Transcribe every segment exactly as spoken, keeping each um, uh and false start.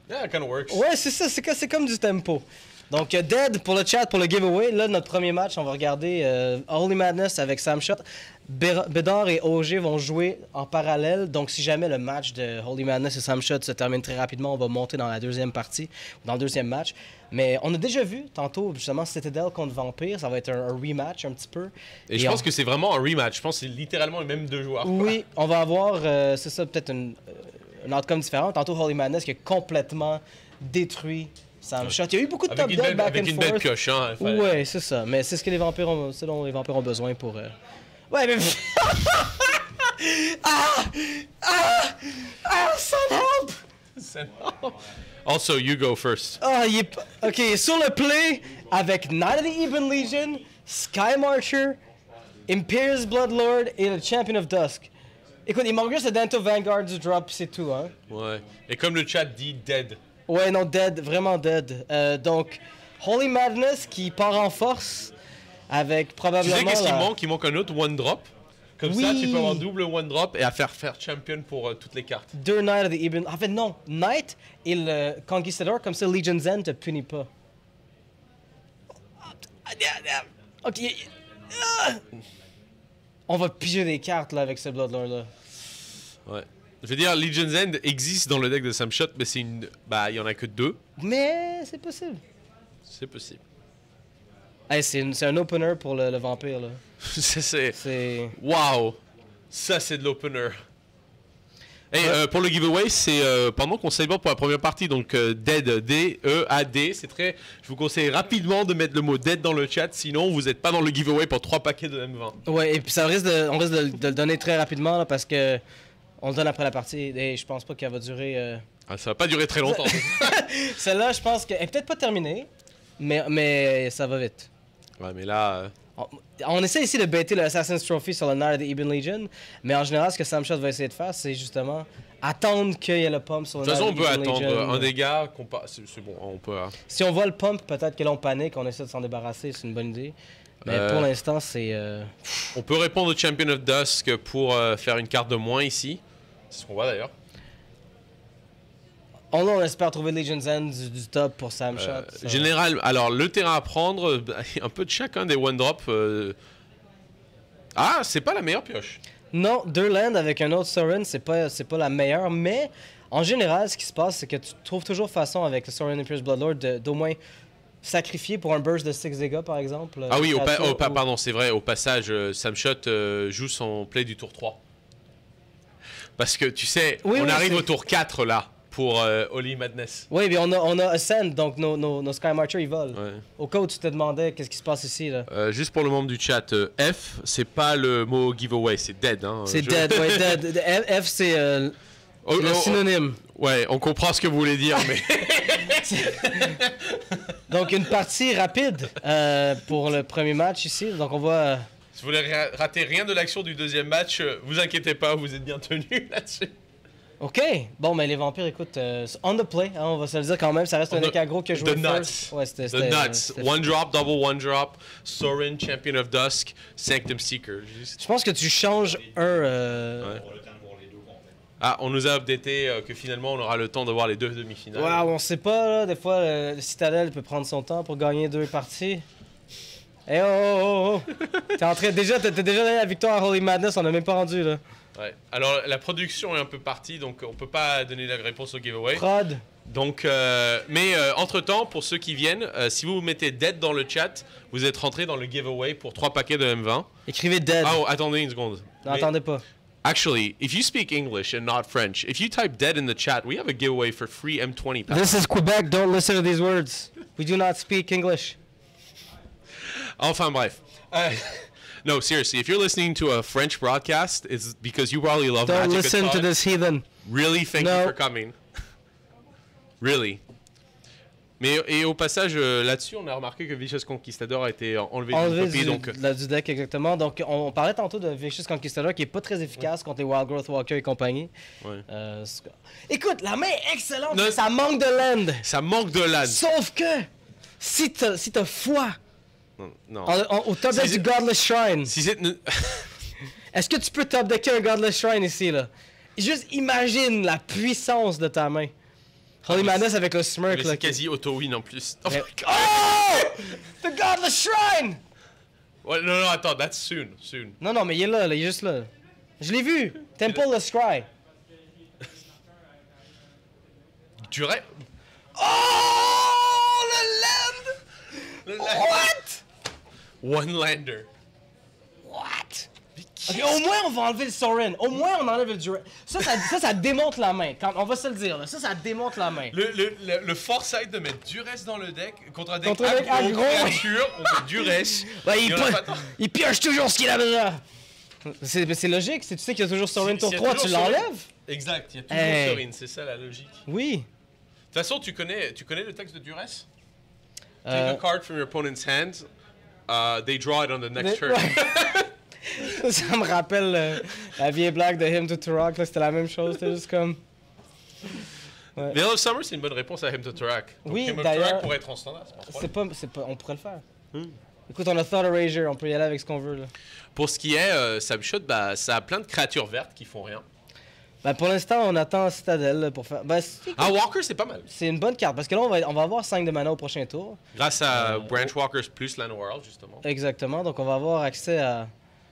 Yeah, it kind of works. Ouais, c'est ça, c'est, c'est comme du tempo. Donc, euh, Dead pour le chat, pour le giveaway. Là, notre premier match, on va regarder euh, Holy Madness avec Sam Shot. Bé- Bédard et O G vont jouer en parallèle. Donc, si jamais le match de Holy Madness et Sam Shot se termine très rapidement, on va monter dans la deuxième partie, dans le deuxième match. Mais on a déjà vu, tantôt, justement, Citadel contre Vampire. Ça va être un, un rematch un petit peu. Et, Et je on... pense que c'est vraiment un rematch. Je pense que c'est littéralement les mêmes deux joueurs. Oui, on va avoir, euh, c'est ça, peut-être une, une outcome différente. Tantôt, Holy Madness qui a complètement détruit Sam Shot. Il y a eu beaucoup de Avec top une deck belle, back avec and une forth. belle pioche, hein. Fallait... Ouais, c'est ça. Mais c'est ce que les vampires ont, c'est dont les vampires ont besoin pour. Euh... Ouais, mais. ah! Ah! Ah! Send help! Send help! Also, you go first. Ah, il est. p- Ok, sur le play avec Knight of the Even Legion, Sky Marcher, Imperious Bloodlord et le Champion of Dusk. Écoute, il manque juste le Danto Vanguard du drop, c'est tout, hein. Ouais. Et comme le chat dit, dead. Ouais, non, dead, vraiment dead. Euh, donc, Holy Madness qui part en force avec Tu probablement. sais qu'est-ce qu'il la- manque? Il manque un autre one drop. Comme Oui. ça, tu peux avoir double one drop et à faire faire champion pour euh, toutes les cartes. Deux Knight of the Even. En fait, non. Knight et le Conquistador, comme ça, Legion Zen te punit pas. Ok. Ah! On va piger des cartes là avec ce Bloodlord là. Ouais. Je veux dire, Legion's End existe dans le deck de Sam Shot, mais c'est une. Bah, il y en a que deux. Mais c'est possible. C'est possible. Hey, c'est, une- c'est un opener pour le, le vampire là. Ça, c'est. C'est. Waouh! Ça, c'est de l'opener. Et euh, pour le giveaway, c'est euh, pendant qu'on célèbre pour la première partie, donc euh, Dead, D E A D. C'est très. Je vous conseille rapidement de mettre le mot Dead dans le chat, sinon vous n'êtes pas dans le giveaway pour trois paquets de M vingt. Ouais, et puis ça risque de, on risque de, de le donner très rapidement là, parce que on le donne après la partie et je pense pas qu'elle va durer. euh, Ah, ça va pas durer très longtemps. Celle-là, je pense qu'elle est peut-être pas terminée, mais, mais ça va vite. Ouais, mais là. euh, On, on essaie ici de bêter le Assassin's Trophy sur le Knight of the Even Legion, mais en général, ce que Sam Shot va essayer de faire, c'est justement attendre qu'il y ait le pump sur le De toute façon, on Knight peut of the Even attendre Legion. un dégât. qu'on pa- C'est c'est bon, on peut. hein. Si on voit le pump, peut-être que là on panique, on essaie de s'en débarrasser, c'est une bonne idée. Mais Euh, pour l'instant, c'est. euh, On peut répondre au Champion of Dusk pour euh, faire une carte de moins ici. C'est ce qu'on voit d'ailleurs. On, on espère trouver Legion's End du, du top pour Sam Shot. Euh, ça. général, alors le terrain à prendre, bah, un peu de chacun des one drop. euh. Ah, c'est pas la meilleure pioche. Non, deux lands avec un autre Sorin, c'est pas, c'est pas la meilleure, mais en général, ce qui se passe, c'est que tu trouves toujours façon avec le Sorin Imperious Bloodlord de- d'au moins sacrifier pour un burst de six dégâts, par exemple. Ah oui, au, pa- créature au pa- ou- pardon, c'est vrai, au passage, euh, Sam Shot euh, joue son play du tour trois. Parce que tu sais, Oui, on oui, arrive c'est- au tour quatre là, pour euh, Holy Madness. Oui, mais on a, on a Ascend, donc nos, nos, nos Sky Marcher, ils volent. Ouais. Au cas où tu te demandais qu'est-ce qui se passe ici, là. Euh, juste pour le membre du chat, euh, F, c'est pas le mot giveaway, c'est dead. Hein, C'est je- dead, ouais, dead. F, F, c'est euh, Oh, c'est le oh, oh. synonyme. Ouais, on comprend ce que vous voulez dire, mais. Donc, une partie rapide euh, pour le premier match ici. Donc, on va... euh, Si vous voulez ra- rater rien de l'action du deuxième match, euh, vous inquiétez pas, vous êtes bien tenus là-dessus. OK. Bon, mais les vampires, écoute, euh, on the play, hein, on va se le dire quand même. Ça reste On un the- deck aggro qui a joué the first. nuts. Ouais, c'était... The c'était- nuts. c'était- One drop, double one drop, Sorin, Champion of Dusk, Sanctum Seeker. Juste- Je pense que tu changes un... euh, Ouais. Ah, on nous a updaté euh, que finalement on aura le temps de voir les deux demi-finales. Wow, on sait pas, là. Des fois, le, le Citadel peut prendre son temps pour gagner deux parties. Eh oh, oh, oh, oh. T'es en train... Déjà, t'as t'as déjà donné la victoire à Holy Madness, on a même pas rendu, là. Ouais. Alors la production est un peu partie, donc on peut pas donner la réponse au giveaway. Prod. Donc, euh, mais euh, entre temps, pour ceux qui viennent, euh, si vous mettez dead dans le chat, vous êtes rentré dans le giveaway pour trois paquets de M vingt. Écrivez dead. Ah, oh, attendez une seconde. Non, Mais- attendez pas. Actually, if you speak English and not French, if you type dead in the chat, we have a giveaway for free M twenty packs. This is Quebec, don't listen to these words. We do not speak English. Enfin bref. Uh, no, seriously, if you're listening to a French broadcast, it's because you probably love Don't Magic a listen to ton. this heathen. Really, thank No. you for coming. Really. Mais et au passage, euh, là-dessus, on a remarqué que Vicious Conquistador a été enlevé, Enlevé d'une copie, du, donc de la- du deck, exactement. Donc, on, on parlait tantôt de Vicious Conquistador qui est pas très efficace contre les Wild Growth Walker et compagnie. ouais. Euh, c'est- Écoute, la main est excellente, Ne- mais ça manque de land. Ça manque de land. Sauf que, si t'as si t'as foi Non. non. en- en- au top Si deck c'est- du Godless Shrine, Si c'est est-ce que tu peux top decker un Godless Shrine ici, là? Juste imagine la puissance de ta main. Holy Madness avec le smirk. Mais là, c'est qui- quasi auto-win en plus. Oh, Mais- my God. Oh! The Godless Shrine! Ouais, non, non, attends, that's soon, soon. Non, non, mais il est là, là, il est juste là. Je l'ai vu! Temple the Scry. Tu rêves. Oh! Le land! Le la- What? One lander. What? Ok, au moins, on va enlever le Sorin. Au moins, on enlève le Duress. Ça, ça, ça, ça démonte la main. Quand, on va se le dire, là. Ça, ça démonte la main. Le, le, le, le foresight de mettre Duress dans le deck contre un deck Contre un deck aggro, aggro, oui. créature, on met Duress. Ouais, il, Et on a po- pas tant- il pioche toujours ce qu'il a besoin. C'est mais c'est logique. Si tu sais qu'il y a toujours Sorin Si- tour s'il y a trois, tu toujours Sorin- l'enlèves? Exact, il y a toujours Hey. Sorin, c'est ça la logique. De Oui. toute façon, tu connais, tu connais le texte de Duress? Euh, Take a card from your opponent's hand, uh, they draw it on the next Mais- turn. ouais. Ça me rappelle euh, la vieille blague de Him to Turok. là, C'était la même chose. C'était juste comme. Veil of Summer, c'est une bonne réponse à Him to Turak. Donc, Oui, Him of d'ailleurs- Turak pourrait être en standard, c'est pas un C'est problème. pas, c'est pas. On pourrait le faire. Hmm. Écoute, on a Thought Erasure. On peut y aller avec ce qu'on veut, là. Pour ce qui est euh, Samshot, bah, ça a plein de créatures vertes qui font rien. Ben, pour l'instant, on attend Citadel là, pour faire. Ben, c'est Ah, Walker, c'est pas mal. c'est une bonne carte parce que là, on va, on va avoir cinq de mana au prochain tour. Grâce à Euh, Branch Walkers plus Land World, justement. Exactement. Donc, on va avoir accès à.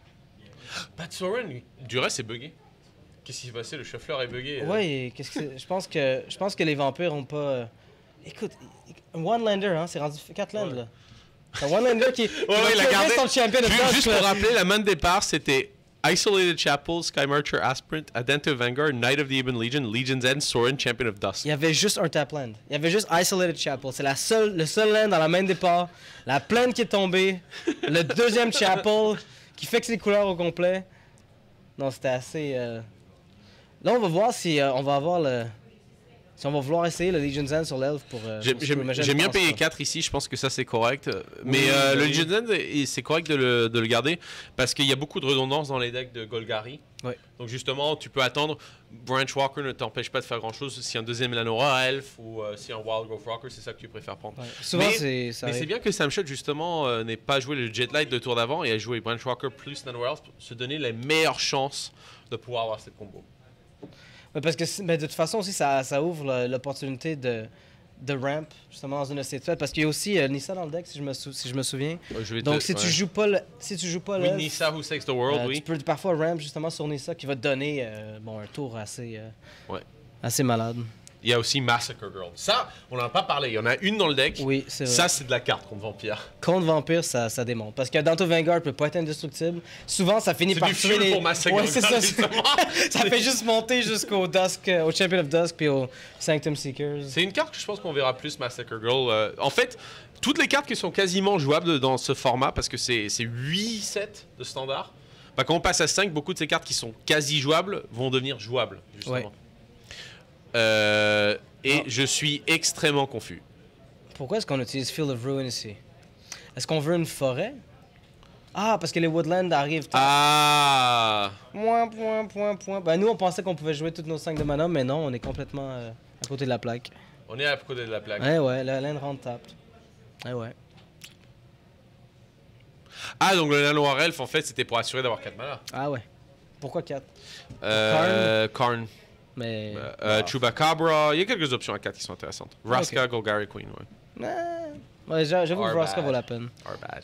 Pat Soren, du reste, c'est buggé. Qu'est-ce qui s'est passé? Le chauffeur est buggé. euh. Ouais, qu'est-ce que c'est- je pense que je pense que les vampires ont pas. euh, Écoute, One Lander, hein, c'est rendu quatre lands Ouais. là. C'est One Lander qui. qui Ouais, ouais, il a va gardé. son champion of Ju- Dusk, Juste là. pour rappeler, la main de départ, c'était Isolated Chapel, Sky Marcher, Aspirant, Adento Vanguard, Knight of the Ebon Legion, Legion's End, Soren, Champion of Dusk. Il y avait juste un tap land. Il y avait juste Isolated Chapel. C'est la seule, le seul land dans la main de départ. La plaine qui est tombée. Le deuxième Chapel qui fixe les couleurs au complet. Non, c'était assez. euh, Là, on va voir si euh, on va avoir le. Si on va vouloir essayer le Legion's End sur l'elfe pour. euh, J'ai- pour J'aime Scream. j'aime bien pense payer pas. quatre ici, je pense que ça c'est correct. Mais Oui, euh, oui, le oui. Legion's End, et c'est correct de le, de le garder parce qu'il y a beaucoup de redondance dans les decks de Golgari. Ouais. Donc justement, tu peux attendre. Branch Walker ne t'empêche pas de faire grand chose si un deuxième Lanora Elf ou euh, si un Wild Growth Walker, c'est ça que tu préfères prendre. Ouais. Souvent, Mais- c'est. ça Mais c'est arrive. bien que Samshot justement euh, n'ait pas joué le Jet Light de tour d'avant et a joué Branch Walker plus Nanowells pour se donner les meilleures chances de pouvoir avoir cette combo. Ouais, parce que si- mais de toute façon aussi, ça, ça ouvre le- l'opportunité de, de ramp, justement, dans une de ces fêtes. Parce qu'il y a aussi euh, Nissa dans le deck, si je me, sou- si je me souviens. Euh, je vais Donc, te- si, tu ouais. joues pas le, si tu joues pas Oui, le. Nissa Who Saves the World, Euh, oui. Tu peux parfois ramp justement sur Nissa qui va te donner euh, bon, un tour assez, euh, Ouais. assez malade. Il y a aussi Massacre Girl. Ça, on n'en a pas parlé. Il y en a une dans le deck. Oui, c'est vrai. Ça, c'est de la carte contre Vampire. Contre Vampire, ça, ça démonte. Parce que Danto Vanguard peut pas être indestructible. Souvent, ça finit C'est par du tuer fuel les... pour Massacre Ouais, c'est Girl, ça. justement. Ça fait juste monter jusqu'au Dusk, euh, au Champion of Dusk puis au Sanctum Seekers. C'est une carte que je pense qu'on verra plus Massacre Girl. Euh, en fait, toutes les cartes qui sont quasiment jouables dans ce format, parce que c'est c'est huit sets de standard, bah, quand on passe à cinq, beaucoup de ces cartes qui sont quasi jouables vont devenir jouables, justement. Ouais. Euh, et Non. je suis extrêmement confus. Pourquoi est-ce qu'on utilise Field of Ruin ici? Est-ce qu'on veut une forêt? Ah, parce que les Woodlands arrivent. Ah Point, point, point, point. Ben, nous, on pensait qu'on pouvait jouer toutes nos cinq de mana, mais non, on est complètement euh, à côté de la plaque. On est à côté de la plaque. Ouais, ouais, la land rentre tape. Ouais, ouais. Ah, donc le Nano Elf, en fait, c'était pour assurer d'avoir quatre mana. Ah, ouais. Pourquoi quatre? Euh, Karn, Mais. euh, euh, Ah. Chupacabra, il y a quelques options à quatre qui sont intéressantes. Vraska, Ok. Golgari Queen, ouais. Ah. Ouais, j'a- j'avoue que Are Vraska bad. vaut la peine. Are bad.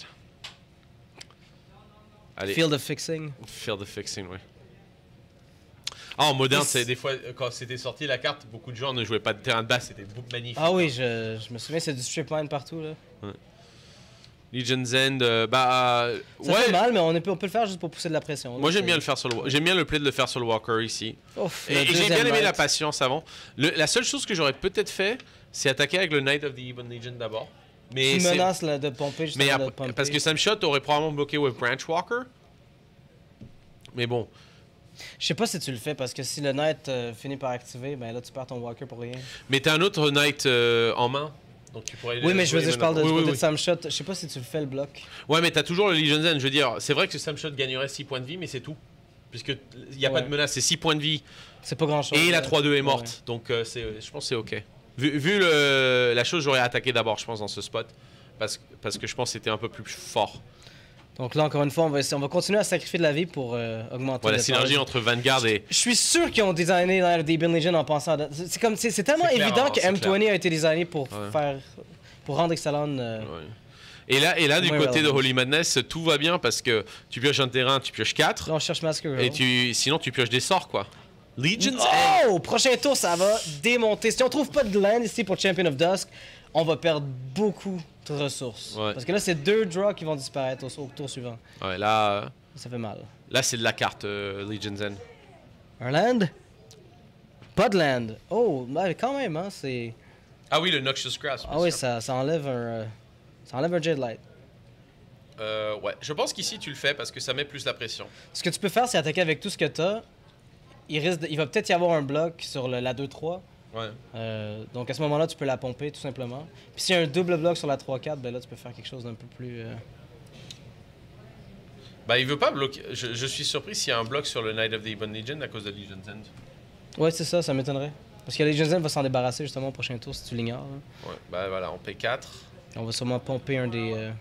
Allez, Field of Fixing. Field of Fixing, oui. Ah, en moderne, Yes. c'est des fois, euh, quand c'était sorti la carte, beaucoup de gens ne jouaient pas de terrain de base, c'était bou- magnifique. Ah oui, je, je me souviens, c'est du strip line partout, là. Legion's End, euh, bah. euh, Ça ouais, fait mal, mais on, est, on peut le faire juste pour pousser de la pression. moi là, j'aime c'est- bien le faire sur le J'aime bien le play de le faire sur le Walker ici. Ouf, Et, le et j'ai deuxième bien aimé la night. patience avant. Le- la seule chose que j'aurais peut-être fait, c'est attaquer avec le Knight of the Ebon Legion d'abord. Mais Qui c'est- menace là, de pomper justement Mais de après- pomper. parce que Samshot aurait probablement bloqué with Branch Walker. Mais bon. Je sais pas si tu le fais, parce que si le Knight euh, finit par activer, ben là, tu perds ton Walker pour rien. Mais t'as un autre Knight euh, en main. Donc tu pourrais Oui, mais je veux dire, je parle de, oui, du oui, côté oui. de Samshot. Je sais pas si tu le fais, le bloc. Ouais, mais t'as toujours le Legion's End. Je veux dire, c'est vrai que Samshot gagnerait six points de vie, mais c'est tout. Puisque il n'y a Ouais. pas de menace, c'est six points de vie. C'est pas grand-chose. Et la là. trois deux est Ouais. morte. Donc euh, c'est, je pense que c'est ok. Vu, vu le, la chose, j'aurais attaqué d'abord, je pense, dans ce spot. Parce, parce que je pense que c'était un peu plus fort. Donc là, encore une fois, on va, essayer- on va continuer à sacrifier de la vie pour euh, augmenter Ouais, la le synergie power. entre Vanguard et... Je suis sûr qu'ils ont designé Night of the Ebon Legion en pensant à... C'est comme, c'est c'est tellement C'est clair, évident hein, que c'est M vingt clair. a été designé pour Ouais. faire... pour rendre Ixalan... euh, Ouais. Et là, et là du Moins côté de relevant. Holy Madness, tout va bien parce que tu pioches un terrain, tu pioches quatre, Là, on cherche Massacre. et tu, sinon tu pioches des sorts, quoi. Legion's End. Oh! Prochain tour, ça va démonter. Si on trouve pas de land ici pour Champion of Dusk, on va perdre beaucoup de ressources. Ouais. Parce que là, c'est deux draws qui vont disparaître au, au tour suivant. Ouais, là, euh, Ça fait mal. là c'est de la carte euh, Legion's End. Un land? Pas de land. Oh, mais quand même, hein, c'est... Ah oui, le Noxious Grass. Ah oui, ça, ça enlève un... euh, ça enlève un Jade Light. Euh, ouais, je pense qu'ici tu le fais parce que ça met plus la pression. Ce que tu peux faire, c'est attaquer avec tout ce que t'as. Il, risque de- il va peut-être y avoir un bloc sur le- la deux trois. Ouais. Euh, donc à ce moment-là, tu peux la pomper tout simplement. Puis s'il y a un double bloc sur la trois quatre, ben là, tu peux faire quelque chose d'un peu plus... euh, Bah, il veut pas bloquer. Je, je suis surpris s'il y a un bloc sur le Knight of the Ebon Legion à cause de Legion's End. Ouais, c'est ça, ça m'étonnerait. Parce que Legion's End va s'en débarrasser justement au prochain tour si tu l'ignores. hein. Ouais, bah voilà, on paie quatre. On va sûrement pomper un des... euh,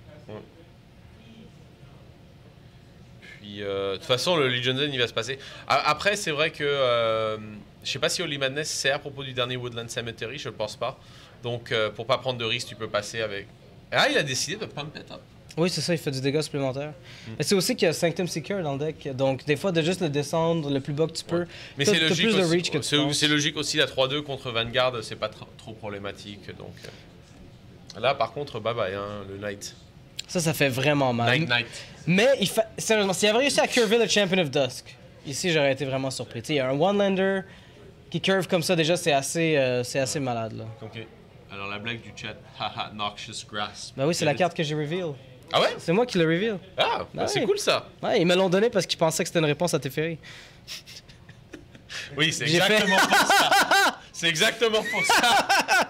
Puis, euh, de toute façon, le Legion's End, il va se passer. A- Après, c'est vrai que. Euh, je sais pas si Holy Madness c'est à propos du dernier Woodland Cemetery, je le pense pas. Donc, euh, pour pas prendre de risque, tu peux passer avec. Ah, il a décidé de pump it up. Oui, c'est ça, il fait du dégât supplémentaire. Mm. Mais c'est aussi qu'il y a Sanctum Seeker dans le deck. Donc des fois, de juste le descendre le plus bas que tu peux. Ouais. Mais t'as- c'est t'as logique, plus de aussi- reach que tu c'est- penses. c'est logique aussi, la trois deux contre Vanguard, c'est pas tr- trop problématique. Donc, euh. Là, par contre, bye bye, hein, le Knight. Ça, ça fait vraiment mal. Knight, Knight. Mais il fa... sérieusement, s'il avait réussi à curver le Champion of Dusk, ici j'aurais été vraiment surpris. Tu sais, il y a un one-lander qui curve comme ça, déjà c'est assez, euh, c'est assez malade là. Ok. Alors, la blague du chat, haha, Noxious Grass. Ben oui, c'est la carte que j'ai reveal. Ah ouais? C'est moi qui l'ai reveal. Ah, bah, Ouais. c'est cool ça. Ouais, ils me l'ont donné parce qu'ils pensaient que c'était une réponse à Teferi. Oui, c'est J'ai fait- exactement pour ça. C'est exactement pour ça.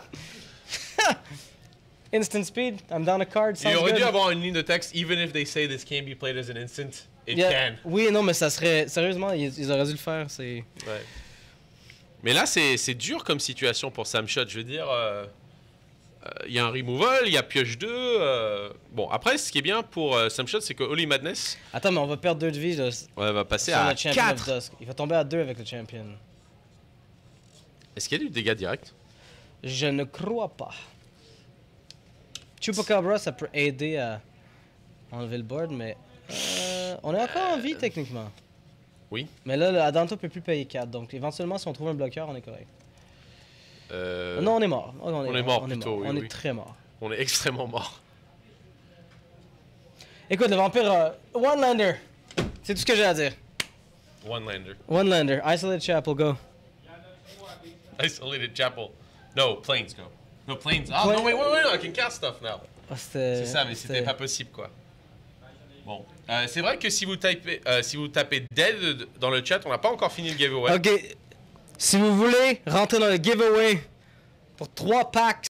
Instant speed, I'm down a card, sounds Il aurait good. dû avoir une ligne de texte, even if they say this can't be played as an instant, it Yeah. can. Oui, non, mais ça serait... Sérieusement, ils, ils auraient dû le faire, c'est... Ouais. Mais là, c'est c'est dur comme situation pour Samshot. Je veux dire, euh, euh, il y a un removal, il y a pioche deux. euh. Bon, après, ce qui est bien pour euh, Samshot, c'est que Holy Madness Attends, mais on va perdre deux de vie là, sur ouais, va passer le à Champion of quatre. Dusk. Il va tomber à deux avec le Champion. Est-ce qu'il y a du dégât direct? Je ne crois pas. Chupacabra, ça peut aider à enlever le board, mais euh, on est encore en vie techniquement. Oui. Mais là, le Adanto peut plus payer quatre, donc éventuellement, si on trouve un bloqueur, on est correct. Euh, Non, on est mort. On on est mort on plutôt, oui, on oui. est très mort. On est extrêmement mort. Écoute, le vampire, euh, One-Lander. C'est tout ce que j'ai à dire. One-lander. One-Lander, Isolated Chapel, go. Isolated Chapel. No, planes go. No, planes. Ah, Plane- non, wait, wait, wait, I can cast stuff now. Ah, c'était- C'est ça, mais c'était pas possible, quoi. Bon. Euh, c'est vrai que si vous, tapez, euh, si vous tapez Dead dans le chat, on n'a pas encore fini le giveaway. Ok, si vous voulez rentrer dans le giveaway pour trois packs